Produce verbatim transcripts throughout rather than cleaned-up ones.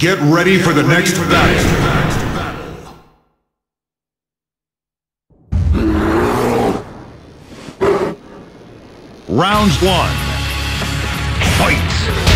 Get ready for the next battle. Round one. Fight!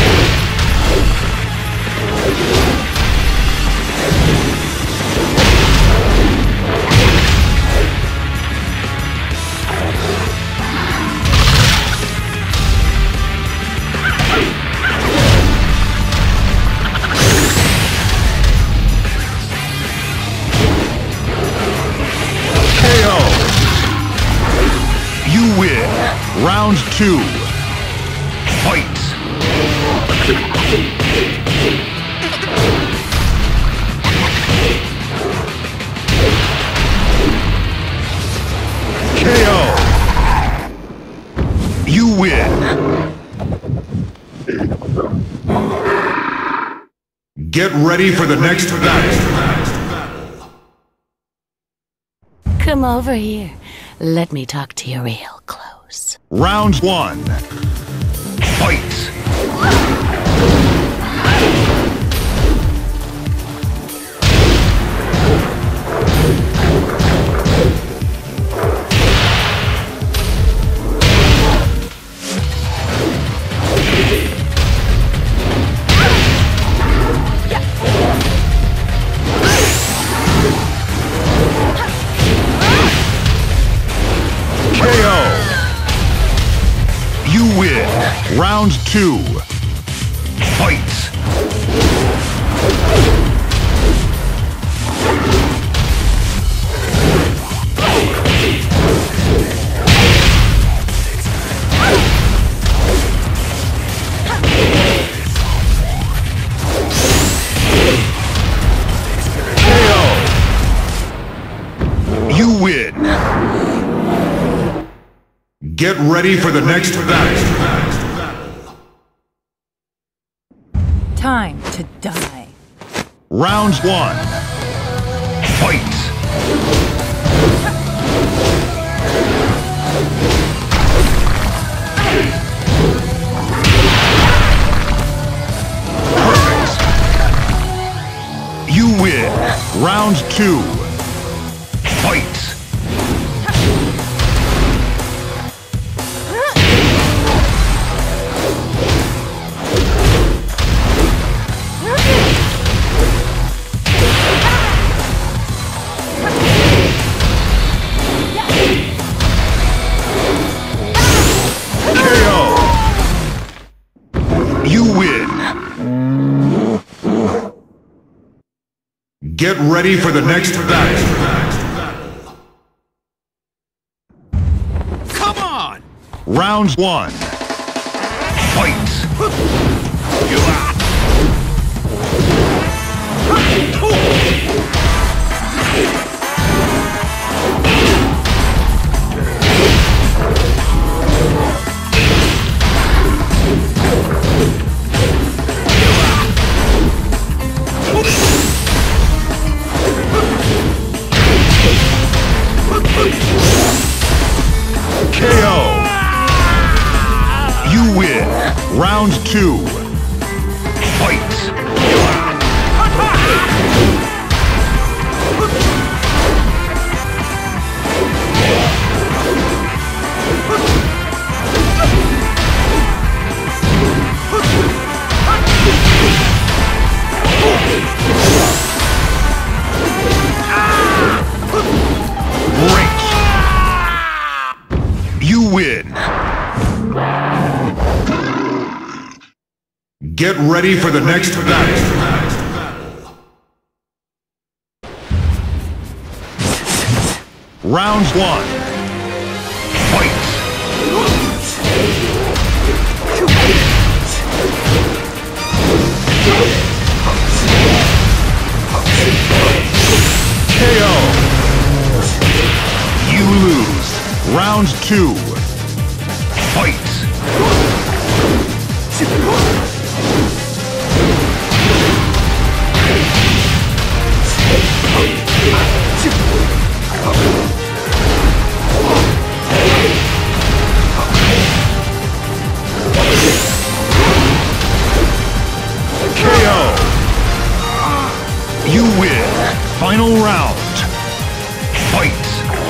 Round two. Fight! K O! You win! Get ready for the next battle. Come over here. Let me talk to you real close. Round one. Fight! Round two. Fight! K O! You win! Get ready for the next battle. Time to die. Round one. Fight! Perfect! You win. Round two. Fight! Get ready for the next battle. Come on! Round one. Fight! K O! You win! Round two. Fight! Win. Get ready for the next battle. Round one. Fight! K O! You lose. Round two. Fight! K O! Final round. Fight!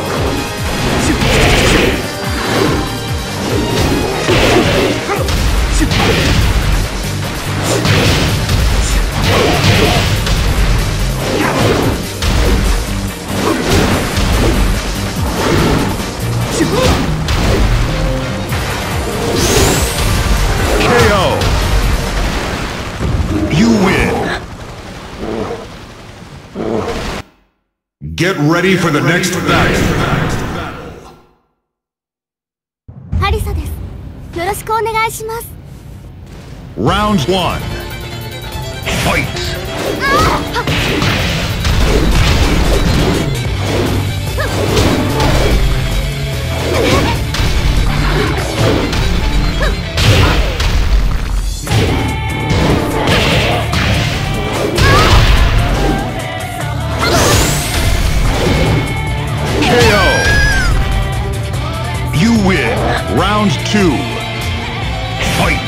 K O. You win. Get ready for the next battle. ハリサです。よろしくお願いします。 Round one. Fight! K O. You win. Round two. Fight!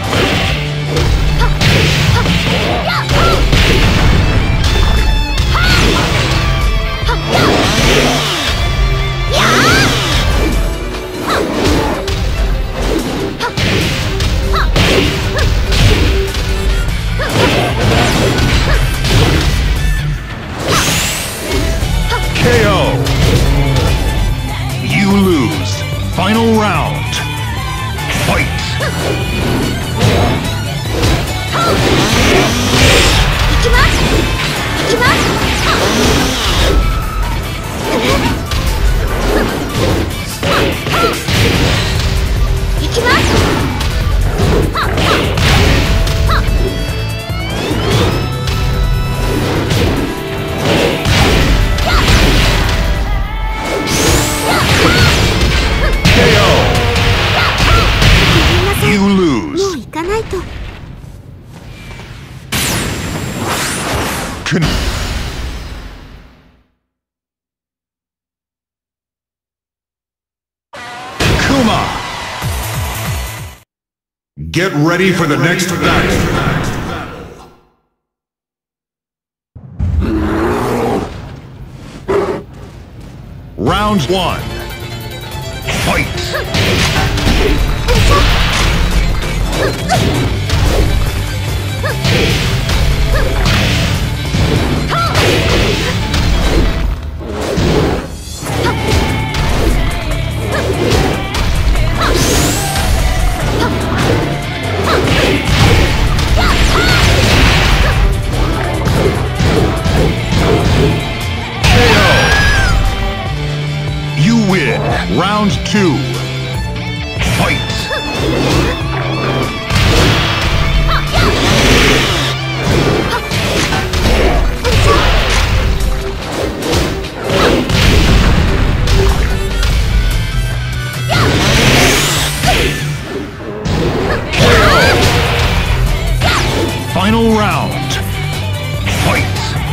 K O. You lose. Final round. Fight. K O. You lose. もう行かないと。 Con Kuma. Get ready for the next battle. Round one. Fight! You win. Round two. Fight! Final round. Fight!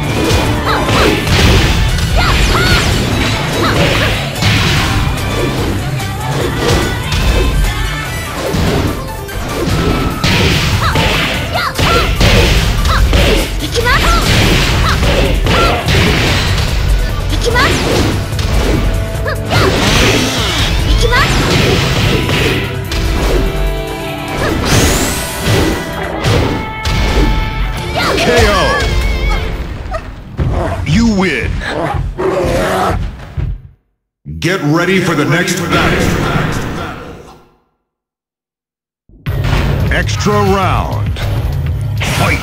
K O. You win. Get ready for the next battle. Extra round. Fight!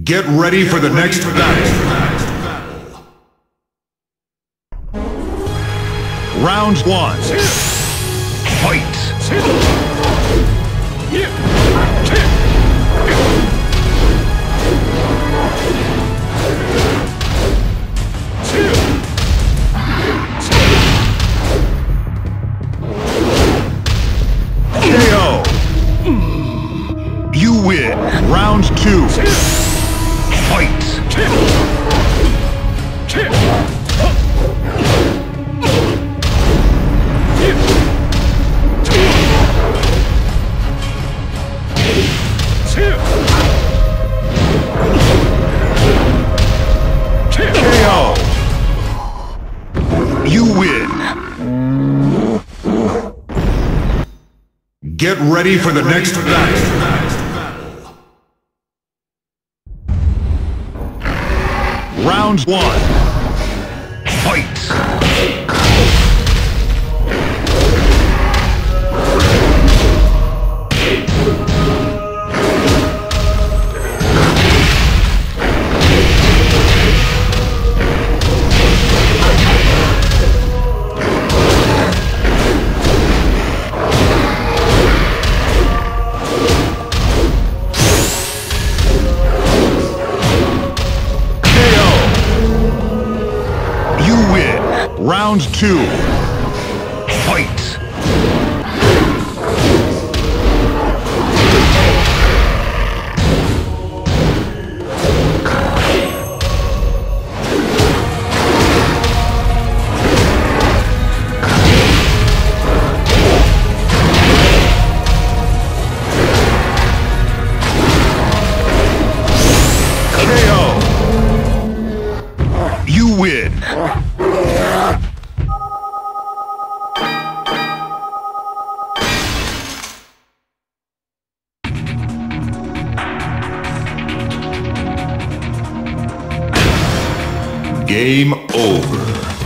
Get ready for the next battle. Round one. Fight. K O. You win. Round two. Fight. K O. You win. Get ready for the next battle. Round one. Fight. Round two. Fight. K O. You win. Game over.